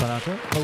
Granate. Oh.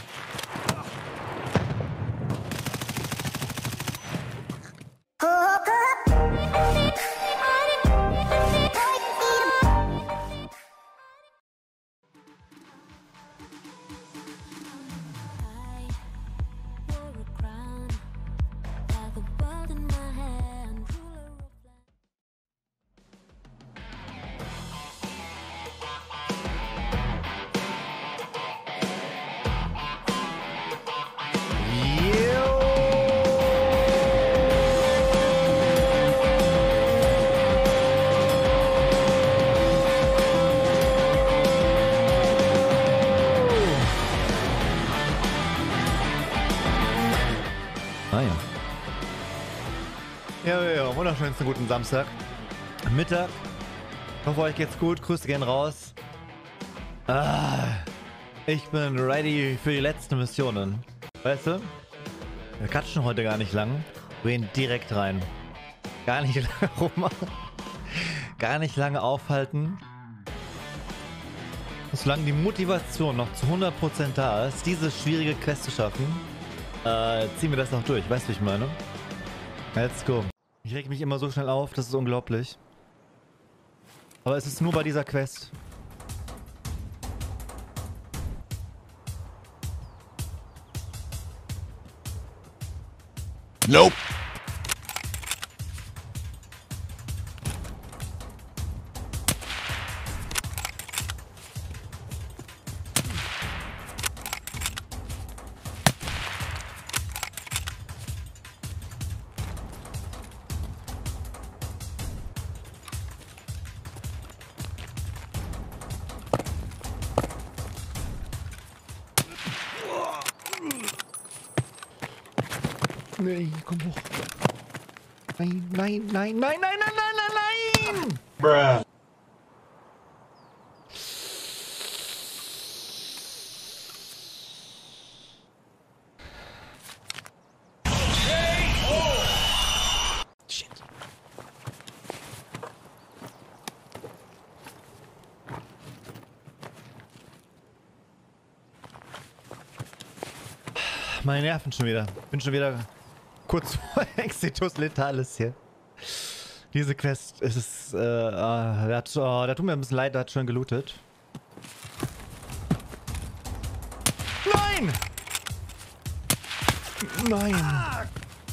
Ja, wunderschönsten guten Samstag. Mittag. Ich hoffe, euch geht's gut. Grüße gehen raus. Ich bin ready für die letzten Missionen. Weißt du? Wir quatschen heute gar nicht lang. Wir gehen direkt rein. Gar nicht lange rummachen. Gar nicht lange aufhalten. Solange die Motivation noch zu 100% da ist, diese schwierige Quest zu schaffen, ziehen wir das noch durch. Weißt du, wie ich meine? Let's go. Ich reg mich immer so schnell auf, das ist unglaublich. Aber es ist nur bei dieser Quest. Nope. Nee, komm hoch. Nein, nein, nein, nein, nein, nein, nein, nein, nein! Bruh. Shit. Meine Nerven schon wieder. Bin schon wieder kurz vor Exitus Letalis hier. Diese Quest, es ist, der tut mir ein bisschen leid, der hat schon gelootet. Nein! Nein!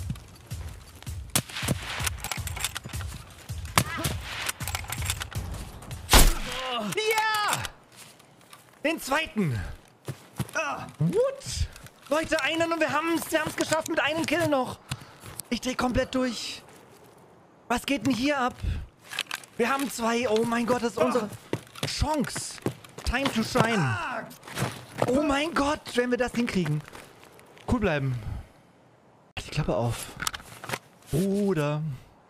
Ja! Den zweiten! What? Leute, einen und wir haben es geschafft mit einem Kill noch. Ich dreh komplett durch. Was geht denn hier ab? Wir haben zwei. Oh mein Gott, das ist unsere Chance. Time to shine. Oh mein Gott, wenn wir das hinkriegen. Cool bleiben. Die Klappe auf. Bruder.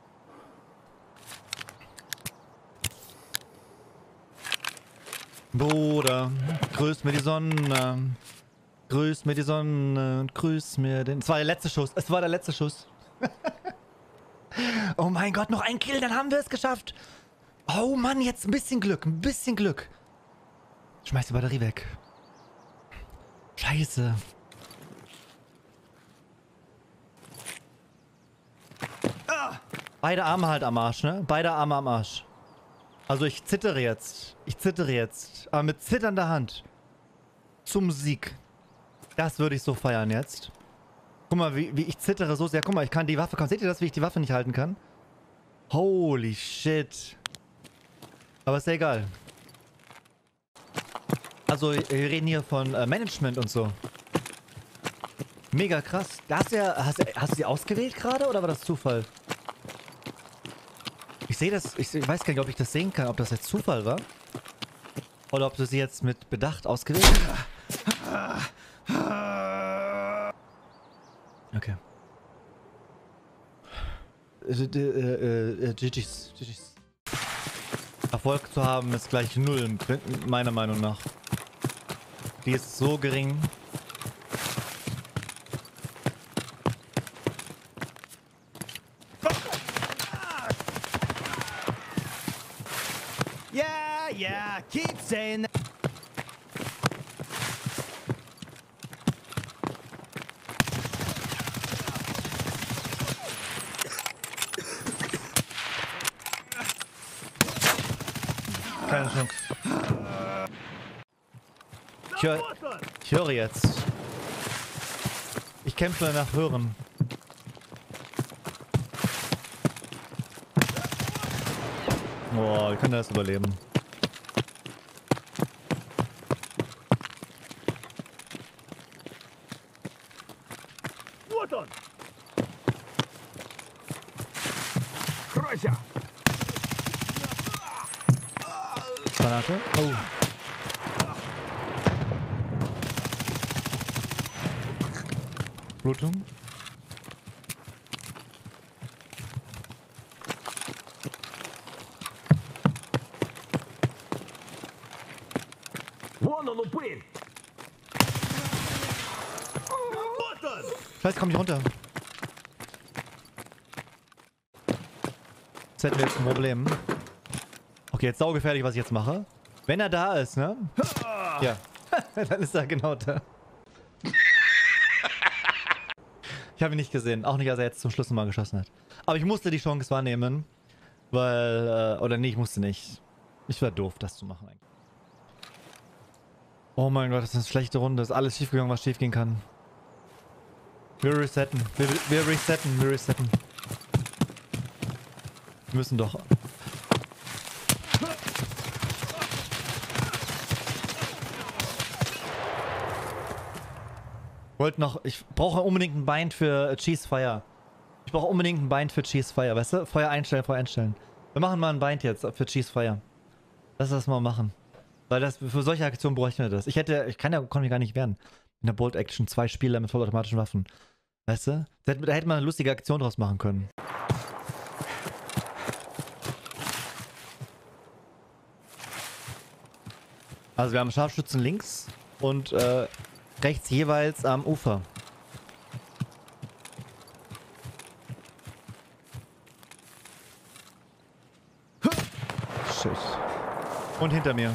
Bruder, grüß mir die Sonne. Grüß mir die Sonne und grüß mir den... Es war der letzte Schuss. Es war der letzte Schuss. Oh mein Gott, noch ein Kill, dann haben wir es geschafft. Oh Mann, jetzt ein bisschen Glück, ein bisschen Glück. Schmeiß die Batterie weg. Scheiße. Beide Arme halt am Arsch, ne? Beide Arme am Arsch. Also ich zittere jetzt. Ich zittere jetzt. Aber mit zitternder Hand. Zum Sieg. Das würde ich so feiern jetzt. Guck mal, wie ich zittere so sehr. Guck mal, ich kann die Waffe... Seht ihr das, wie ich die Waffe nicht halten kann? Holy shit. Aber ist ja egal. Also, wir reden hier von Management und so. Mega krass. Hast du sie ausgewählt gerade oder war das Zufall? Ich sehe das... Ich weiß gar nicht, ob ich das sehen kann, ob das jetzt Zufall war. Oder ob du sie jetzt mit Bedacht ausgewählt hast. Okay. GG's. Erfolg zu haben ist gleich 0, meiner Meinung nach. Die ist so gering. Yeah, keep saying that. Keine Chance. Ich höre jetzt. Ich kämpfe nach Hören. Boah, ich kann das überleben. Granate. Oh. Blutung. Scheiße, komm nicht runter. Jetzt hätten wir jetzt ein Problem. Okay, jetzt saugefährlich, was ich jetzt mache. Wenn er da ist, ne? Ja. Dann ist er genau da. Ich habe ihn nicht gesehen. Auch nicht, als er jetzt zum Schluss nochmal geschossen hat. Aber ich musste die Chance wahrnehmen. Weil, oder nee, ich musste nicht. Ich war doof, das zu machen eigentlich. Oh mein Gott, das ist eine schlechte Runde. Ist alles schiefgegangen, was schiefgehen kann. Wir resetten. Wir resetten. Wir resetten. Wir müssen doch... Wollte noch... Ich brauche unbedingt ein Bind für Cheese Fire. Ich brauche unbedingt ein Bind für Cheese Fire, weißt du? Feuer einstellen, Feuer einstellen. Wir machen mal ein Bind jetzt für Cheese Fire. Lass das mal machen. Weil das für solche Aktionen bräuchten wir das. Konnte mich gar nicht wehren. In der Bolt Action 2 Spieler mit vollautomatischen Waffen. Weißt du? Da hätte man eine lustige Aktion draus machen können. Also wir haben Scharfschützen links und rechts jeweils am Ufer. Shit. Und hinter mir.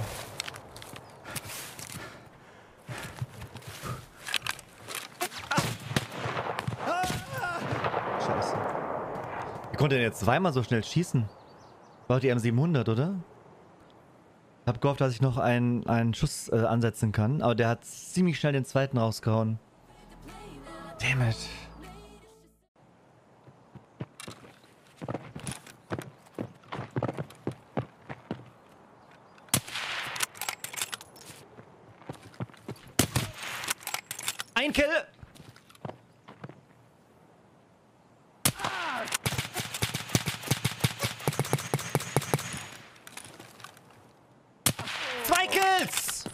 Scheiße. Wie konnte er denn jetzt zweimal so schnell schießen? War die M700, oder? Ich hab gehofft, dass ich noch einen Schuss ansetzen kann, aber der hat ziemlich schnell den zweiten rausgehauen. Damn it. Ein Kill! Zwei Kills!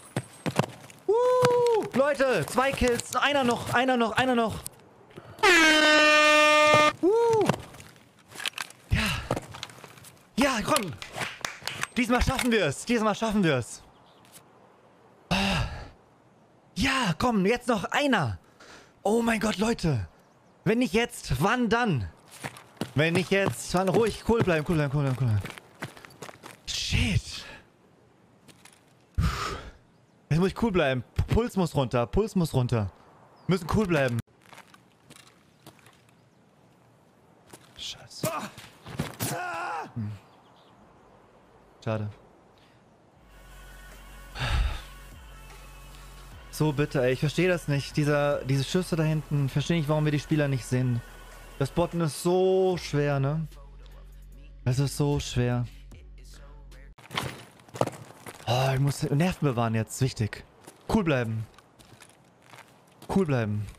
Leute, 2 Kills. Einer noch. Ja. Ja, komm. Diesmal schaffen wir es. Ja, komm, jetzt noch einer. Oh mein Gott, Leute. Wenn nicht jetzt, wann dann? Wenn nicht jetzt, wann? Ruhig, cool bleiben. Shit. Jetzt muss ich cool bleiben. Puls muss runter. Wir müssen cool bleiben. Scheiße. Schade. So bitte, ey. Ich verstehe das nicht. Diese Schüsse da hinten. Ich verstehe nicht, warum wir die Spieler nicht sehen. Das Botten ist so schwer, ne? Es ist so schwer. Oh, ich muss Nerven bewahren jetzt. Wichtig. Cool bleiben.